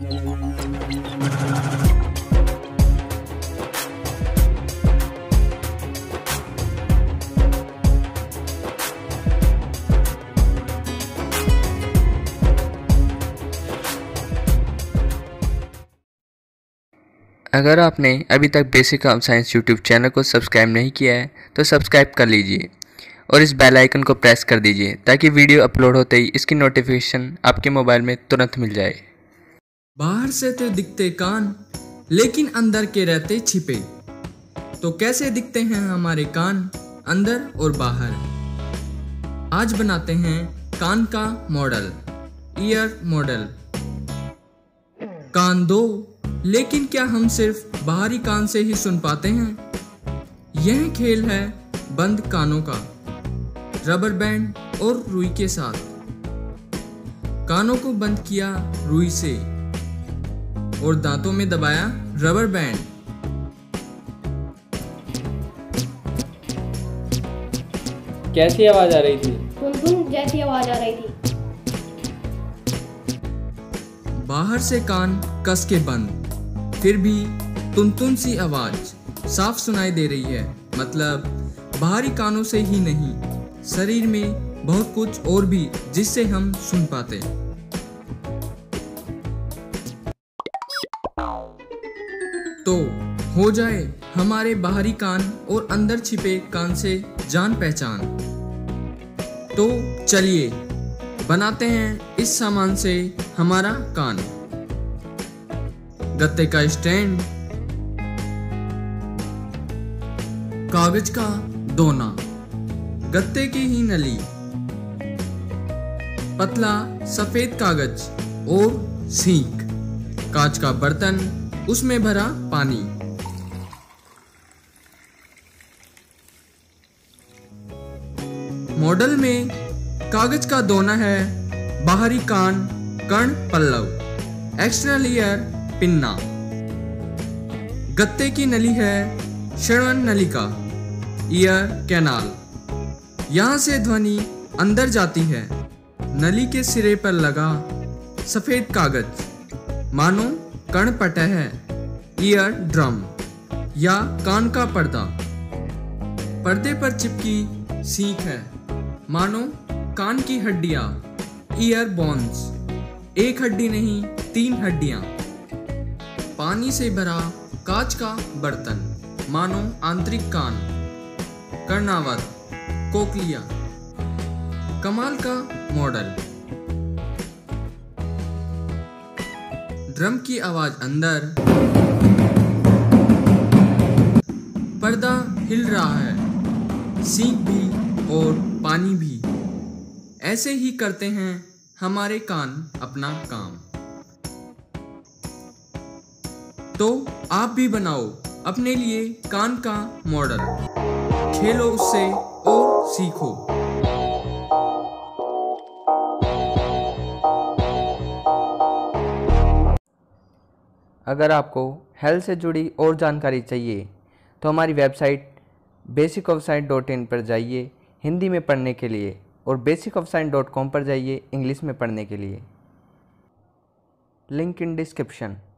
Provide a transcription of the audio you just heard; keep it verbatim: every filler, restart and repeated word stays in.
अगर आपने अभी तक Basic of Science YouTube channel को सब्सक्राइब नहीं किया है तो सब्सक्राइब कर लीजिए और इस बेल आइकन को प्रेस कर दीजिए ताकि वीडियो अपलोड होते ही इसकी नोटिफिकेशन आपके मोबाइल में तुरंत मिल जाए। बाहर से तो दिखते कान, लेकिन अंदर के रहते छिपे। तो कैसे दिखते हैं हमारे कान अंदर और बाहर? आज बनाते हैं कान का मॉडल, ईयर मॉडल। कान दो, लेकिन क्या हम सिर्फ बाहरी कान से ही सुन पाते हैं? यह खेल है बंद कानों का, रबर बैंड और रुई के साथ। कानों को बंद किया रुई से और दांतों में दबाया रबर बैंड। कैसी आवाज आ रही थी? गुनगुन जैसी आवाज आ रही थी। बाहर से कान कस के बंद, फिर भी तुन-तुन सी आवाज साफ सुनाई दे रही है। मतलब बाहरी कानों से ही नहीं, शरीर में बहुत कुछ और भी जिससे हम सुन पाते। तो हो जाए हमारे बाहरी कान और अंदर छिपे कान से जान पहचान। तो चलिए बनाते हैं इस सामान से हमारा कान। गत्ते का स्टैंड, कागज का दोना, गत्ते की ही नली, पतला सफेद कागज और सींक, कांच का बर्तन, उसमें भरा पानी। मॉडल में कागज का दोना है बाहरी कान कर्ण पल्लव, एक्सटर्नल ईयर पिन्ना। गत्ते की नली है श्रवण नलिका, ईयर कैनाल। यहाँ से ध्वनि अंदर जाती है। नली के सिरे पर लगा सफेद कागज मानो कर्णपटह है, ईयर ड्रम या कान का पर्दा। पर्दे पर चिपकी सींक है मानो कान की हड्डियां, ईयर बोन्स। एक हड्डी नहीं, तीन हड्डियां। पानी से भरा कांच का बर्तन मानो आंतरिक कान, कर्णावत, कोकलिया। कमाल का मॉडल। ड्रम की आवाज अंदर, पर्दा हिल रहा है, सींक भी और पानी भी। ऐसे ही करते हैं हमारे कान अपना काम। तो आप भी बनाओ अपने लिए कान का मॉडल, खेलो उससे और सीखो। अगर आपको हेल्थ से जुड़ी और जानकारी चाहिए तो हमारी website Basic of Science dot in पर जाइए हिंदी में पढ़ने के लिए, और Basic of Science dot com पर जाइए इंग्लिश में पढ़ने के लिए। Link in description.